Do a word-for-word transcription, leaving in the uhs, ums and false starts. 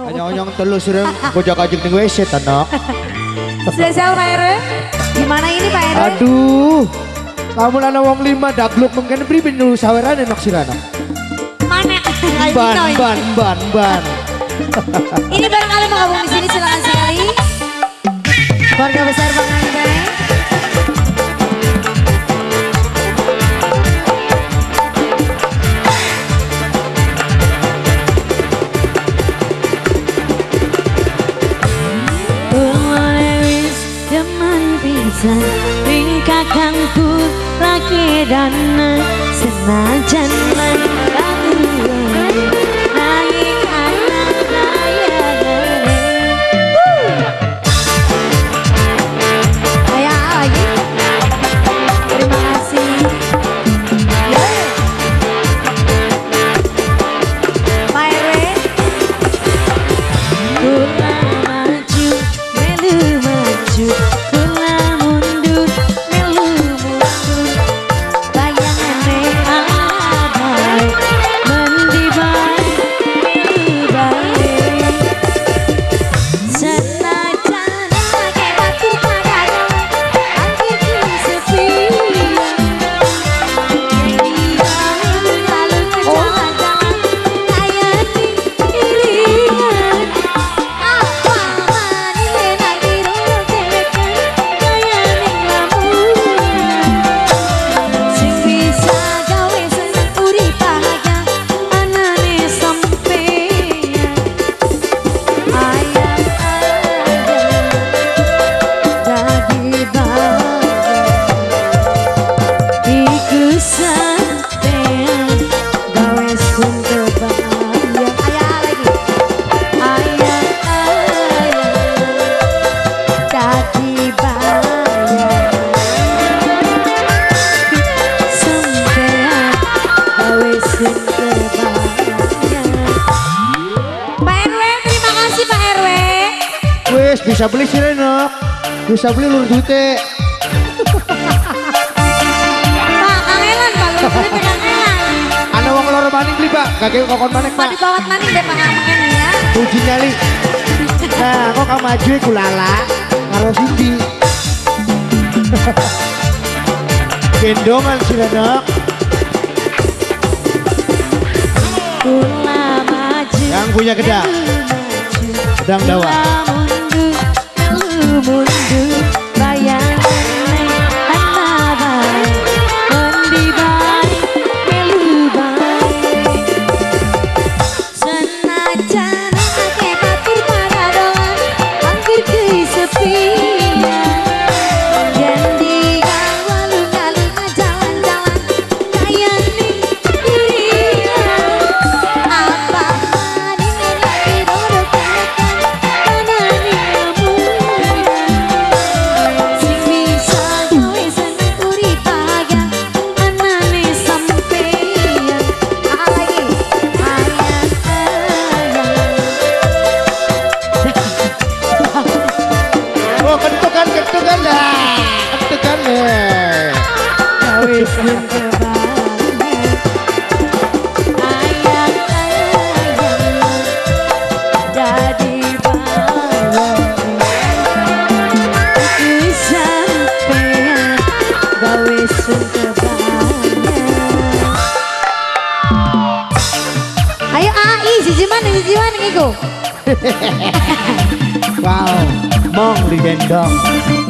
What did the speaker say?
Anyong-anyong telu sering kojak-kajik ning W C tenok. Spesial Pak R W. Gimana ini Pak R W? Aduh. Lamun ana wong lima dagluk mungkin priben nu sawerane nok sirana. Mana? Ban ban ban ban. Ini barangkali mau gabung di sini silakan sekali. Keluarga besar Bang Andre. Ringkakanku lagi dana senajan mengkaruan naik anak raya Ayah lagi. Terima kasih. Pak R W. Kula maju melu maju kula mundur melu mundur bayangane abai mendi bae melu bae senajan ake batur padano akhirku sepi jadi lalu ke jalan-jalan kayak iringan apa manile lagi roro dewekan kaya ning lamunan sing bisa gawe seneng urip bahagia anane sampeyan ayam ada dadi bahagia iku sampeyan gawe sun kebahagia Ayah lagi. ayam ayam dadi bayang sampeyan gawe sun kebahagia Pak R W, terima kasih Pak R W. Wes bisa beli sirena. Bisa beli lur dute. Pak, kangelan Pak, lu beli kangelan. Ana wong loro maning beli, Pak. Kakek kokon manek, Pak Pak. dibawat maning deh Pak kangen ya. Uji nyali. Nah, kok kamu maju kulala karo Sindi. Gendongan sirena. kula maju Yang punya gedang. Gedang dawa. mundur mundur bayangane ana bae endi bae melu bae senajan ake batur paradoan angkir kesepian yen digang walung-alung jalan-jalan kaya ning iringan apa manine lagi roro dewekan anane lamunan sing bisa gawe seneng urip bahagia anane sampeyan Ah lagi. ayam Oh, kentukan, kentukan dah. Kentukan deh. gawe sun kebahagia ayam ayam jadi bahagia iku sampeyan gawe sun kebahagia Ayo A I, siji mana, siji mana iku. Wow, mong digendong.